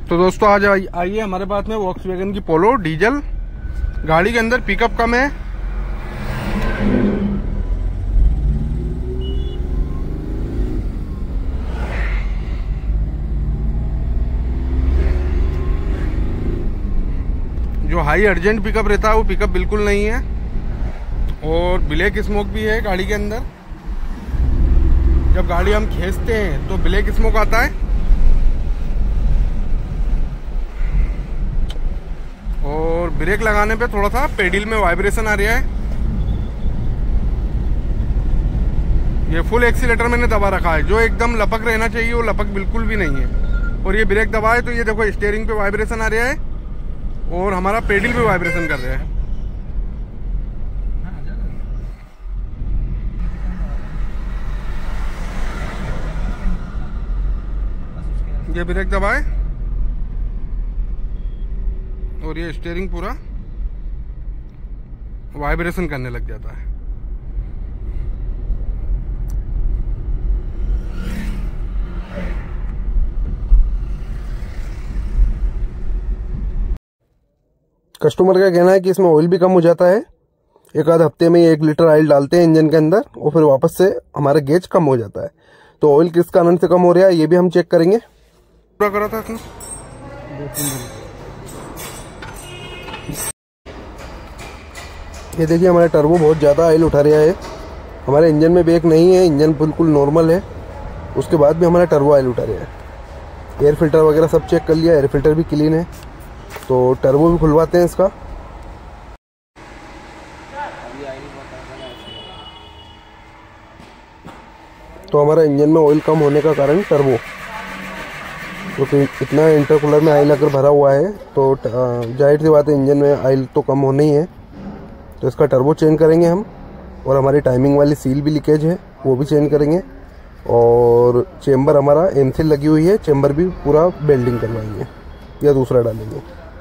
तो दोस्तों आज आइए हमारे पास में वॉक्सवैगन की पोलो डीजल। गाड़ी के अंदर पिकअप कम है, जो हाई अर्जेंट पिकअप रहता है वो पिकअप बिल्कुल नहीं है, और ब्लैक स्मोक भी है गाड़ी के अंदर। जब गाड़ी हम खींचते हैं तो ब्लैक स्मोक आता है, और ब्रेक लगाने पे थोड़ा सा पेडल में वाइब्रेशन आ रहा है। ये फुल एक्सीलेटर मैंने दबा रखा है, जो एकदम लपक रहना चाहिए वो लपक बिल्कुल भी नहीं है। और ये ब्रेक दबाए तो ये देखो स्टीयरिंग पे वाइब्रेशन आ रहा है और हमारा पेडल पे वाइब्रेशन कर रहा है। ये ब्रेक दबाए और ये स्टीयरिंग पूरा वाइब्रेशन करने लग जाता है। कस्टमर का कहना है कि इसमें ऑयल भी कम हो जाता है। एक आध हफ्ते में 1 लीटर ऑयल डालते हैं इंजन के अंदर और फिर वापस से हमारा गेज कम हो जाता है। तो ऑयल किस कारण से कम हो रहा है ये भी हम चेक करेंगे। पूरा करा था इसने 2-3 दिन। ये देखिए हमारा टर्बो बहुत ज़्यादा ऑयल उठा रहा है। हमारे इंजन में ब्रेक नहीं है, इंजन बिल्कुल नॉर्मल है, उसके बाद भी हमारा टर्बो ऑयल उठा रहा है। एयर फिल्टर वगैरह सब चेक कर लिया, एयर फिल्टर भी क्लीन है। तो टर्बो भी खुलवाते हैं इसका। तो हमारा इंजन में ऑयल कम होने का कारण टर्बो, क्योंकि इतना इंटरकूलर में ऑयल अगर भरा हुआ है तो जाहिर सी बात है इंजन में ऑयल तो कम होना ही है। तो इसका टर्बो चेंज करेंगे हम, और हमारी टाइमिंग वाली सील भी लीकेज है वो भी चेंज करेंगे। और चेम्बर हमारा एमसील लगी हुई है, चेम्बर भी पूरा बेल्डिंग करवाएंगे या दूसरा डालेंगे।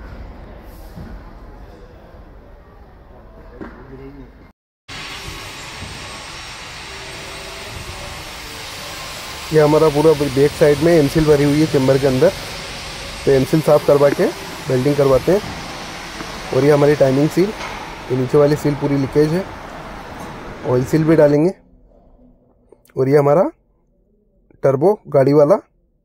ये हमारा पूरा बैक साइड में एमसील भरी हुई है चेम्बर के अंदर, तो एमसील साफ करवा के बेल्डिंग करवाते हैं। और ये हमारी टाइमिंग सील, ये नीचे वाली सील पूरी लीकेज है, ऑयल सील भी डालेंगे। और ये हमारा टर्बो गाड़ी वाला,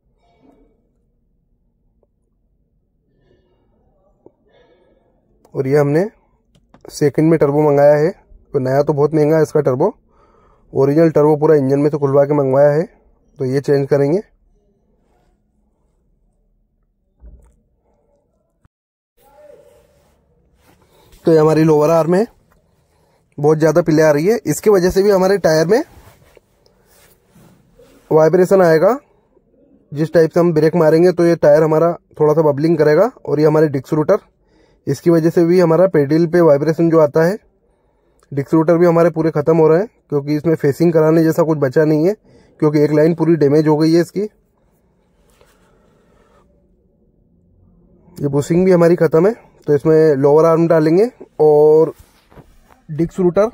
और ये हमने सेकंड में टर्बो मंगाया है। तो नया तो बहुत महंगा है इसका टर्बो, ओरिजिनल टर्बो पूरा इंजन में तो खुलवा के मंगवाया है, तो ये चेंज करेंगे। तो ये हमारी लोअर आर्म में बहुत ज़्यादा पिले आ रही है, इसकी वजह से भी हमारे टायर में वाइब्रेशन आएगा। जिस टाइप से हम ब्रेक मारेंगे तो ये टायर हमारा थोड़ा सा बबलिंग करेगा। और ये हमारे डिस्क रूटर, इसकी वजह से भी हमारा पेडल पे वाइब्रेशन जो आता है। डिस्क रूटर भी हमारे पूरे ख़त्म हो रहे हैं, क्योंकि इसमें फेसिंग कराने जैसा कुछ बचा नहीं है, क्योंकि एक लाइन पूरी डैमेज हो गई है इसकी। ये बुशिंग भी हमारी ख़त्म है, तो इसमें लोअर आर्म डालेंगे और डिस्क रूटर।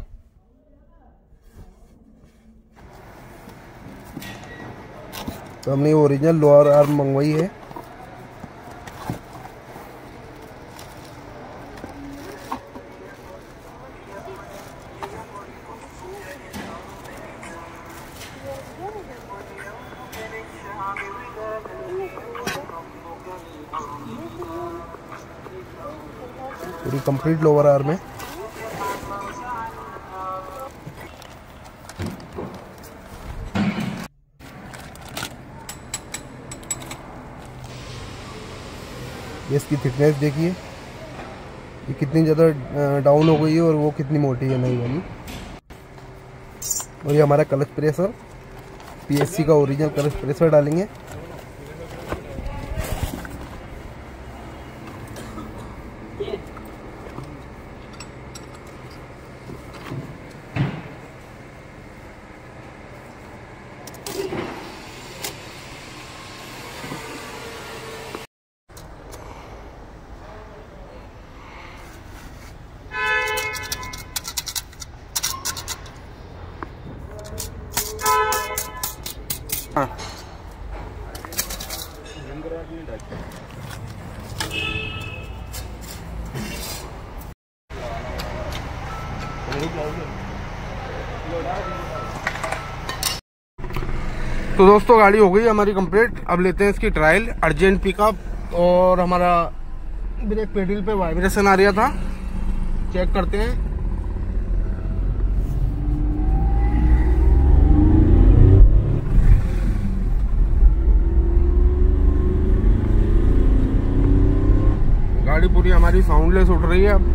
तो हमने ओरिजिनल लोअर आर्म मंगवाई है। पूरी कंप्लीट लोअर आर्म है। ये इसकी थिकनेस देखिए, ये कितनी ज़्यादा डाउन हो गई है और वो कितनी मोटी है नई वाली। और ये हमारा क्लच प्रेशर, पीएससी का ओरिजिनल क्लच प्रेशर डालेंगे। तो दोस्तों गाड़ी हो गई हमारी कंप्लीट। अब लेते हैं इसकी ट्रायल। अर्जेंट पिकअप और हमारा ब्रेक पेडल पे वाइब्रेशन आ रहा था, चेक करते हैं। गाड़ी पूरी हमारी साउंडलेस उठ रही है अब।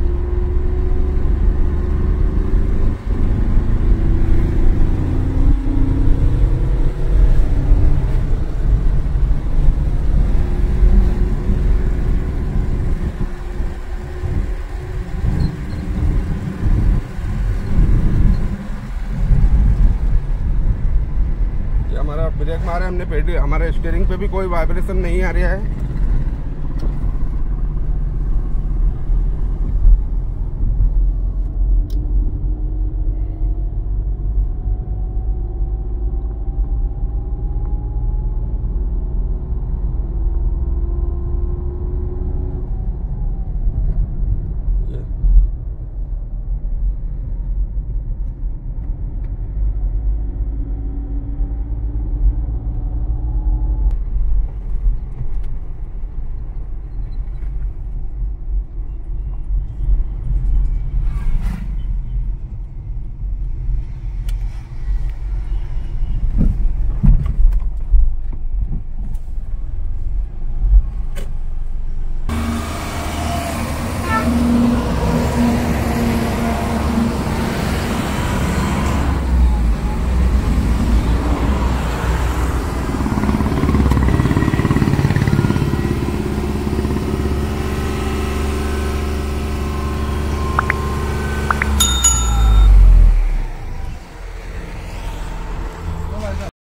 हमारा ब्रेक मारे हमने, पेडल हमारे स्टीयरिंग पे भी कोई वाइब्रेशन नहीं आ रहा है।